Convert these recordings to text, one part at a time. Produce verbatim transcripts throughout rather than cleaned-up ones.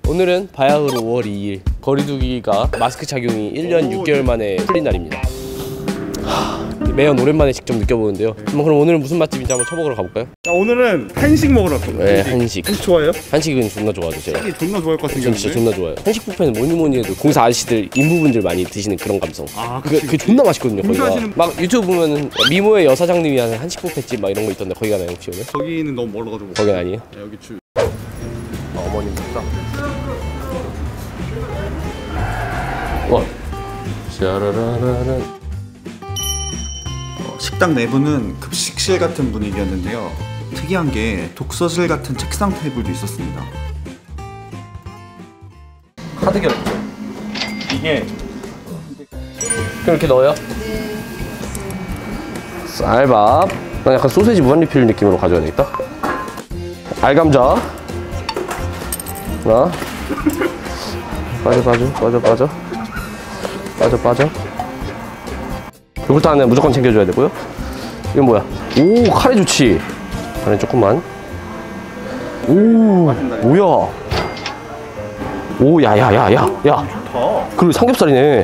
오늘은 바야흐로 오월 이일 거리두기가 마스크 착용이 일 년 육 개월 만에 풀린 날입니다. 하, 매연 오랜만에 직접 느껴보는데요. 한번 그럼 오늘은 무슨 맛집인지 한번 쳐먹으러 가볼까요? 자, 오늘은 한식 먹으러 왔거든요. 네, 한식. 한식 좋아해요? 한식은 존나 좋아하죠 제가. 한식 존나 좋아할 것 같은데. 진짜 존나 좋아요. 한식 뷔페는 뭐니 뭐니 해도 공사 아저씨들 인부분들 많이 드시는 그런 감성. 아, 그게, 그게 존나 맛있거든요 거기가. 공사하시는- 막 유튜브 보면은 미모의 여사장님이 하는 한식 뷔페집 막 이런 거 있던데 거기 가나요 혹시 오늘? 거기는 너무 멀어가지고. 거긴 아니에요? 네, 여기 주. 어머님 식당. 와. 짜라라라란. 어, 식당 내부는 급식실 같은 분위기였는데요. 특이한 게 독서실 같은 책상 테이블도 있었습니다. 카드 결제. 이게 그렇게 넣어요? 쌀밥. 난 약간 소세지 무한리필 느낌으로 가져야 되겠다. 알감자. 하나. 빠져 빠져 빠져 빠져 빠져 빠져. 요거트 안에 무조건 챙겨줘야 되고요. 이건 뭐야? 오, 카레 좋지. 카레 조금만. 오, 뭐야? 오, 야야야야 야. 좋다. 그리고 삼겹살이네.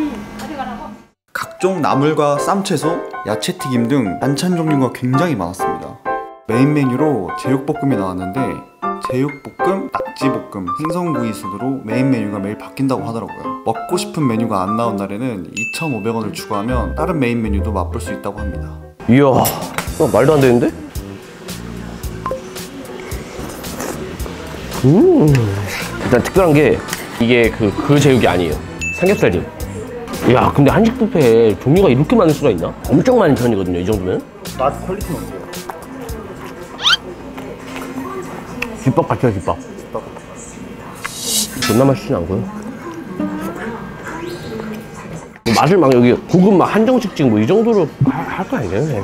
각종 나물과 쌈채소, 야채튀김 등 반찬 종류가 굉장히 많았습니다. 메인 메뉴로 제육볶음이 나왔는데 제육볶음, 낙지볶음, 생선구이 순으로 메인 메뉴가 매일 바뀐다고 하더라고요. 먹고 싶은 메뉴가 안 나온 날에는 이천오백 원을 추가하면 다른 메인 메뉴도 맛볼 수 있다고 합니다. 이야, 어, 말도 안 되는데? 음, 일단 특별한 게 이게 그, 그 제육이 아니에요. 삼겹살찜. 이야, 근데 한식 뷔페에 종류가 이렇게 많을 수가 있나? 엄청 많은 편이거든요, 이 정도면. 맛 퀄리티는 어때요? 집밥 같아요, 집밥. 존나 맛있진 않고요. 뭐 맛을 막 여기 고급 막 한정식 찍 뭐 이 정도로 할 거 아니에요?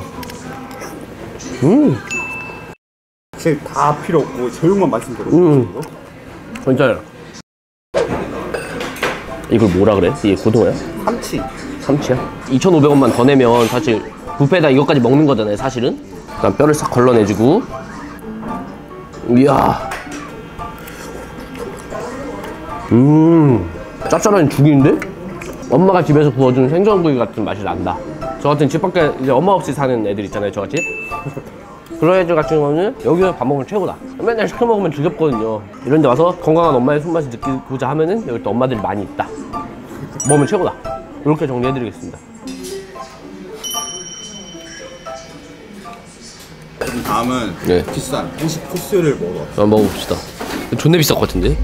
음, 사실 다 필요 없고 제육만 맛있는 거거든요. 음, 괜찮아요. 이걸 뭐라 그래? 이게 고등어야? 참치. 삼치야? 이천오백 원만 더 내면 사실 뷔페에다 이것까지 먹는 거잖아요, 사실은. 일단 뼈를 싹 걸러내주고. 이야. 음, 짭짤한 죽인데? 엄마가 집에서 구워준 생선구이 같은 맛이 난다. 저 같은 집 밖에 이제 엄마 없이 사는 애들 있잖아요, 저같이. 그런 애들 같은 경우는 여기서 밥 먹으면 최고다. 맨날 시켜 먹으면 지겹거든요. 이런 데 와서 건강한 엄마의 손맛을 느끼고자 하면은 여기 또 엄마들이 많이 있다. 먹으면 최고다. 이렇게 정리해드리겠습니다. 그럼 다음은 네. 비싼 한식 코스를 먹으러 왔어요. 한번 먹어봅시다. 존나 비쌀 것 같은데?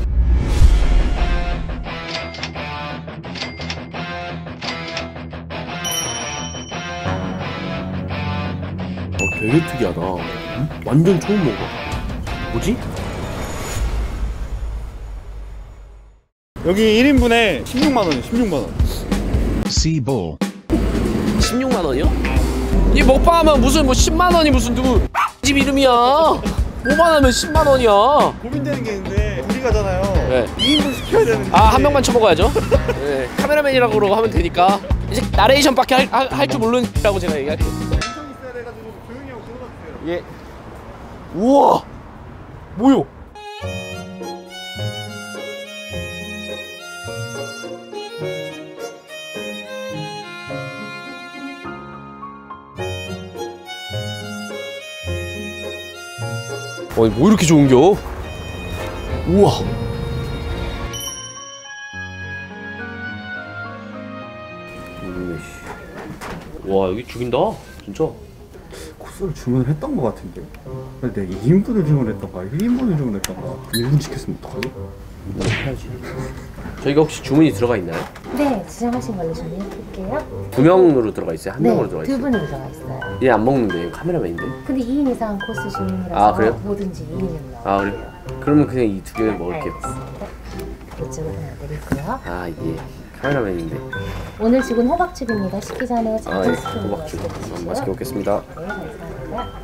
어, 되게 특이하다. 응? 완전 처음 먹어. 뭐지? 여기 일 인분에 십육만 원이에요. 십육만 원. Seaball. 십육만 원이요? 이 먹방하면 무슨 뭐 십만 원이 무슨 누구 집 이름이야. 뭐만 하면 십만 원이야. 고민되는 게 있는데 둘이 가잖아요. 네. 이 인분 시켜야 되는데. 아, 한 명만 쳐먹어야죠. 네. 카메라맨이라고 그러고 하면 되니까. 이제 나레이션밖에 할 줄 모르는라고 제가 얘기할게요. 인성 있어야 돼가지고 조용히 하고 들어가주세요. 예. 우와. 뭐요? 어이, 뭐 이렇게 좋은겨? 우와. 와, 여기 죽인다, 진짜. 코스를 주문을 했던 것 같은데. 근데 내가 이 인분을 주문했던가 일 인분을 주문했던가 일 인분 시켰으면 어떡하지? 해야지. 저희가 혹시 주문이 들어가 있나요? 네, 지정하신 걸로 준비해드릴게요. 두 명으로 들어가 있어요? 한 네, 명으로 들어가 두 있어요? 분으로 들어가 있어요. 얘 안 먹는데, 카메라맨인데. 근데 이 인 이상 코스 주문이라서 아, 그래요? 뭐든지 이 인으로 아, 그래? 그러면 그냥 이 두 개 먹을게요. 알겠습니다. 이쪽으로 하나 드리고요. 아, 이게 카메라맨인데. 오늘 지금 호박죽입니다. 식기 전에 아, 예. 작은 스푼으로 호박죽. 드시고요. 맛있게 먹겠습니다. 네, 감사합니다.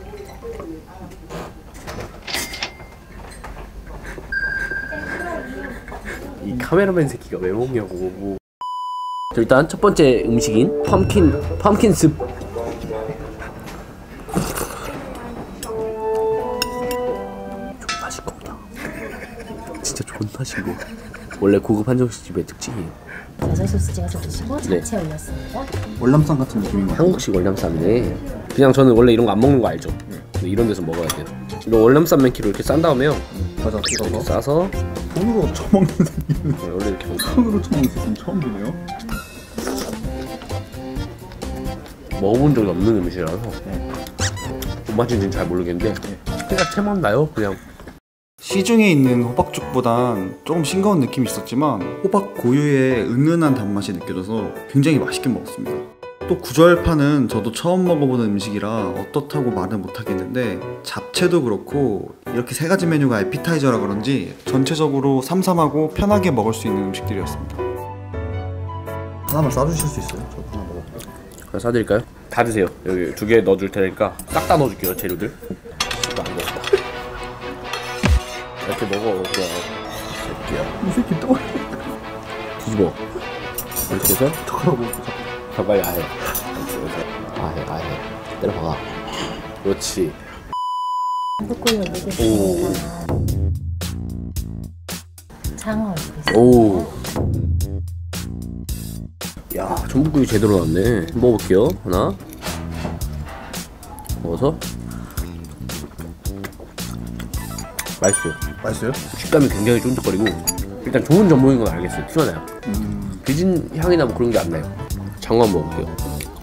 이 카메라맨 새끼가 왜 먹냐고. 저 일단 첫 번째 음식인 펌킨 펌킨 습. 좀 마실 겁니다. 진짜 존나 싱거워. 원래 고급 한정식집의 특징이에요. 버섯 소스 찍어서 드시고 네. 잡채 올렸습니다. 월남쌈 같은 느낌인 것 같아요. 한국식 월남쌈이네. 그냥 저는 원래 이런 거 안 먹는 거 알죠? 근데 이런 데서 먹어야 돼요. 이거 월남쌈 몇 킬로 이렇게 싼 다음에요. 과자 이렇게 찍어서 싸서 손으로 처먹는 새끼는 원래 이렇게 먹- 손으로 처먹는 새끼는 처음 보네요. 먹어본 적이 없는 음식이라서 뭔 맛인지는 잘 모르겠는데 그냥 채만 나요 그냥. 시중에 있는 호박죽보단 조금 싱거운 느낌이 있었지만 호박 고유의 은은한 단맛이 느껴져서 굉장히 맛있게 먹었습니다. 또 구절파는 저도 처음 먹어보는 음식이라 어떻다고 말은 못하겠는데 잡채도 그렇고 이렇게 세 가지 메뉴가 에피타이저라 그런지 전체적으로 삼삼하고 편하게 먹을 수 있는 음식들이었습니다. 하나만 싸주실 수 있어요? 저 하나 먹을게요. 그냥 사드릴까요? 다 드세요. 여기 두 개 넣어줄 테니까 싹 다 넣어줄게요 재료들. 이거 안 넣었다. 이렇게 먹어 그냥. 이렇게요. 이 새끼 또 뒤집어. 이렇게 해서 젓가락 먹고 자, 빨리 아해. 아해 아해. 때려박아. 그렇지. 전복구이 올리겠습니다. 장어 올리겠습니다. 오. 야, 전복구이 제대로 나왔네. 먹어볼게요. 하나. 먹어서. 맛있어요. 맛있어요? 식감이 굉장히 쫀득거리고 일단 좋은 전복인 건 알겠어요. 튀어나요. 음. 비진 향이나 뭐 그런 게 안 나요. 장어 한번 먹어볼게요.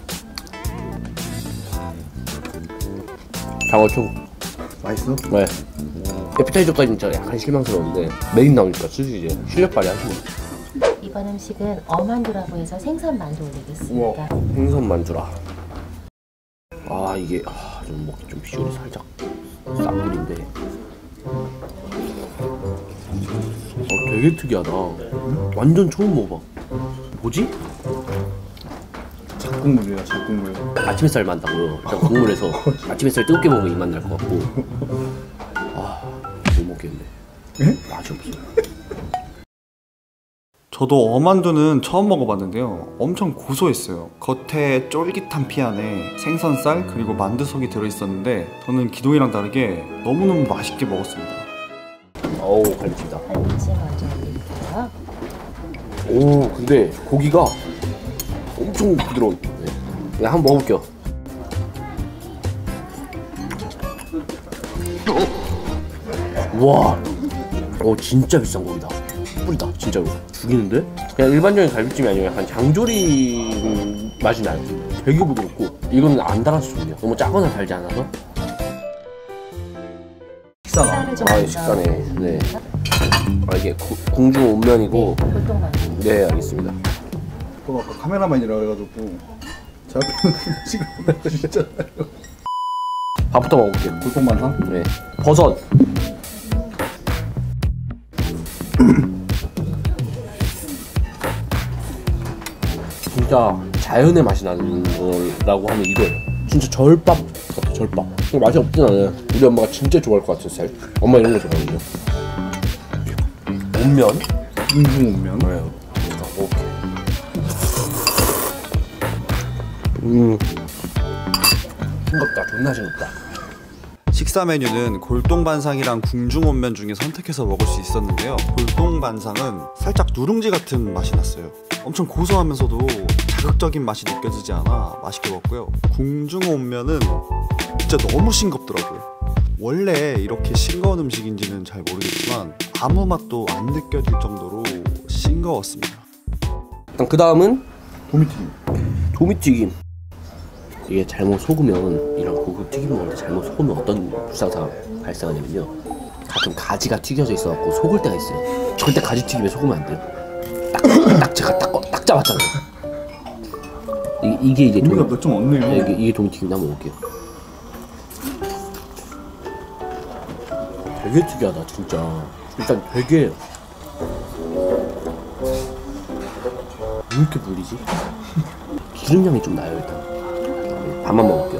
장어 총. 맛있어? 네. 에피타이저까지는 진짜 약간 실망스러운데 메인 나오니까 슬슬 이제 실력 발휘하시네. 이번 음식은 어만두라고 해서 생선 만두 올리겠습니다. 생선 만두라. 아 이게 아, 좀 먹기 좀 비주얼이 살짝 싹물인데. 어, 되게 특이하다. 완전 처음 먹어봐. 뭐지? 잡국물이야 잡국물. 아침 햇살 만다고요. 일단 국물에서 아침 햇살 뜨겁게 먹으면 입맛 날 것 같고. 아, 못 먹겠네. 맛이 없어. 저도 어만두는 처음 먹어봤는데요. 엄청 고소했어요. 겉에 쫄깃한 피 안에 생선살 그리고 만두 속이 들어있었는데 저는 기동이랑 다르게 너무너무 맛있게 먹었습니다. 어우, 갈비찜이다. 갈비찜 먼저 올릴게요. 오, 근데 고기가 엄청 부드러워. 네. 그냥 한번 먹어볼게요. 와, 어 진짜 비싼 고기다. 뿌리다, 진짜로. 죽이는데? 그냥 일반적인 갈비찜이 아니고 약간 장조림 맛이 나요. 되게 부드럽고 이거는 안 달아서 좋네요. 너무 짜거나 달지 않아서. 식사나. 쌀을 좀 아, 먼저 식사네. 네. 올립니다. 아, 이게 고, 공중 온면이고. 골동 만두. 네, 알겠습니다. 또 아까 카메라맨이라 해가지고 제 앞에는 지금 진짜요. 밥부터 먹어볼게요. 골동만상? 네. 버섯. 진짜 자연의 맛이 나는 거라고 하면 이거예요. 진짜 절밥 같아, 절밥. 맛이 없진 않아요. 우리 엄마가 진짜 좋아할 것 같은 스타일. 엄마 이런 거 좋아하거든요. 온면? 인중 온면. 네. 오케이. 음. 싱겁다, 존나 싱겁다. 식사 메뉴는 골동반상이랑 궁중온면 중에 선택해서 먹을 수 있었는데요. 골동반상은 살짝 누룽지 같은 맛이 났어요. 엄청 고소하면서도 자극적인 맛이 느껴지지 않아 맛있게 먹었고요. 궁중온면은 진짜 너무 싱겁더라고요. 원래 이렇게 싱거운 음식인지는 잘 모르겠지만 아무 맛도 안 느껴질 정도로 싱거웠습니다. 일단 그 다음은 도미튀김. 도미튀김. 이게 잘못 속으면 이런 고급 튀김 먹을 때 잘못 속으면 어떤 불상사가 발생하냐면요. 가끔 가지가 튀겨져 있어갖고 속을 때가 있어요. 절대 가지 튀김에 속으면 안 돼요. 딱, 딱 제가 딱, 딱 잡았잖아요. 이게, 이게 이제 도미가 도미, 몇 점 없네요. 네, 이게, 이게 도미튀김인데 한번 먹을게요. 되게 특이하다 진짜. 일단 되게 왜 이렇게 물리지? 기름향이 좀 나요 일단. 밥만 먹을게요.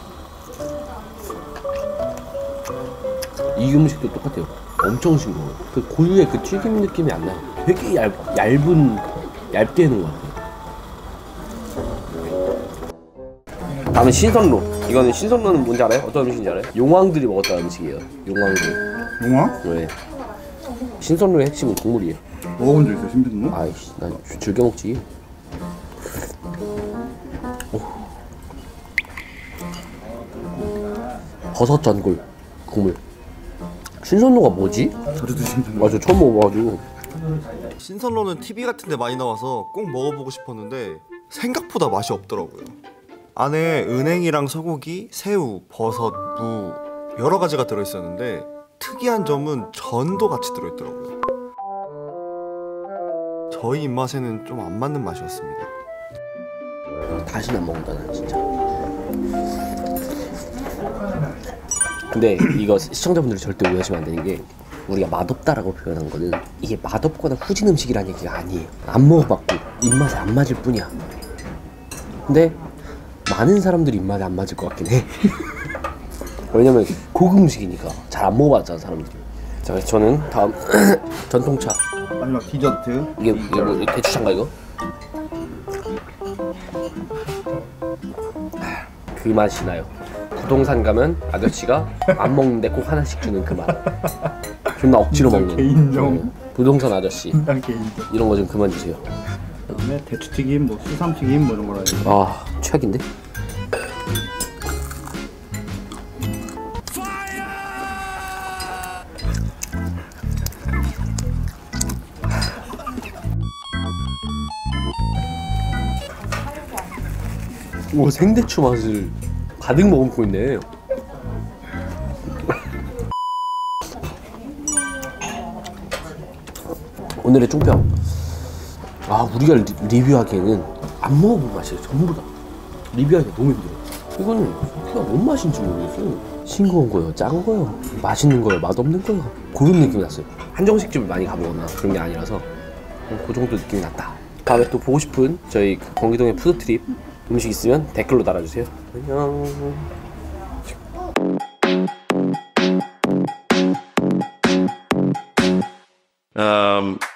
이 음식도 똑같아요. 엄청 싱거워요. 그 고유의 그 튀김 느낌이 안 나요. 되게 얇, 얇은, 얇게 해놓은 것 같아요. 다음은 신선로. 이거는 신선로는 뭔지 알아요? 어떤 음식인지 알아요? 용왕들이 먹었던 음식이에요. 용왕들. 용왕? 왜? 신선로의 핵심은 국물이에요. 먹어본 적 있어요, 신빙로? 아이씨, 난 주- 즐겨 먹지. 오. 버섯 전골 국물. 신선로가 뭐지? 자주 드시는 맞아, 처음 먹어봐가지고. 신선로는 티비 같은 데 많이 나와서 꼭 먹어보고 싶었는데 생각보다 맛이 없더라고요. 안에 은행이랑 소고기, 새우, 버섯, 무 여러 가지가 들어있었는데 특이한 점은 전도 같이 들어있더라고요. 저희 입맛에는 좀 안 맞는 맛이었습니다. 다시는 안 먹는다, 난 진짜. 근데 이거 시청자분들이 절대 오해하시면 안 되는 게, 우리가 맛없다라고 표현한 거는 이게 맛없거나 후진 음식이라는 얘기가 아니에요. 안 먹어봤고 입맛에 안 맞을 뿐이야. 근데 많은 사람들이 입맛에 안 맞을 것 같긴 해. 왜냐면 고급 음식이니까 잘 안 먹어봤잖아, 사람들이. 자, 그래서 저는 다음 전통차. 마지막 디저트. 이게, 이게 뭐 대추차인가 이거? 그 맛이 나요. 부동산 가면 아저씨가 안 먹는데 꼭 하나씩 주는 그 맛. 존나 억지로 먹는. 개인정. 응. 부동산 아저씨. 난 개인정. 이런 거 좀 그만 주세요. 그다음에 대추튀김, 뭐 수삼튀김 뭐 이런 거라 해요. 아, 최악인데? 와, 생대추 맛을 가득 머금고 있네. 오늘의 총평. 아, 우리가 리, 리뷰하기에는 안 먹어본 맛이에요, 전부 다. 리뷰하기가 너무 힘들어. 이거는 그냥 뭔 맛인지 모르겠어요. 싱거운 거요, 짠 거요, 맛있는 거요, 맛없는 거요, 그런 느낌이 났어요. 한정식집을 많이 가보거나 그런 게 아니라서 그 정도 느낌이 났다. 다음에 또 보고 싶은 저희 그 경기동의 푸드트립 음식 있으면 댓글로 달아주세요. 안녕. Um,